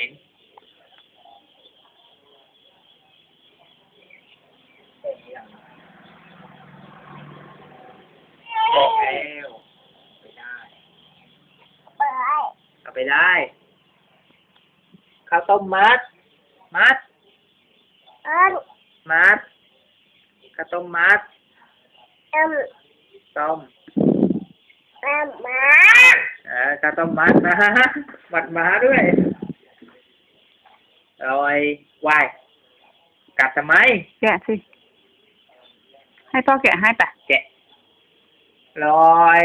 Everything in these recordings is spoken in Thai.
ม้นบอกแล้วไปได้เอาไปได้ข้าวต้มมัดข้าวต้มมัดต้มข้าวต้มมัดนะมัดม้าด้วยโอ้ยวายกัดทำไมแกะสิให้พ่อแกะให้ปะแกะลอย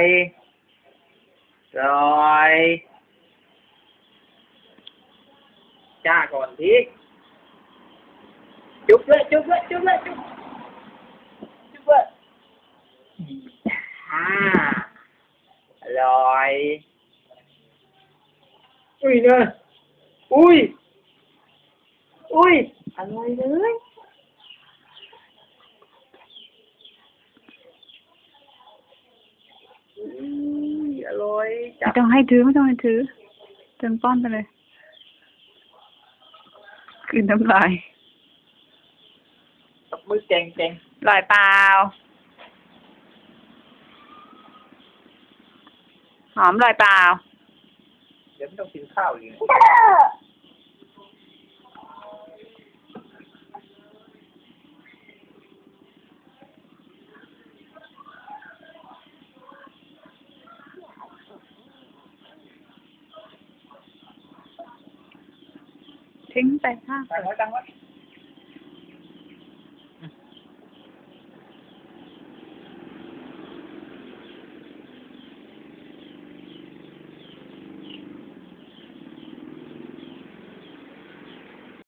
จ้าก่อนทีจุ๊บเลยลอยอุ้ยเนี่ยอุ้ยอร่อยเลยอร่อยจับไม่ต้องให้ถือเติมป้อนไปเลยกินน้ำลายตบมือเจ๋งลอยเปล่าหอมลอยเปล่าเดี๋ยวไม่ต้องกินข้าวเลยทิ้งไปข้างตั้งไว้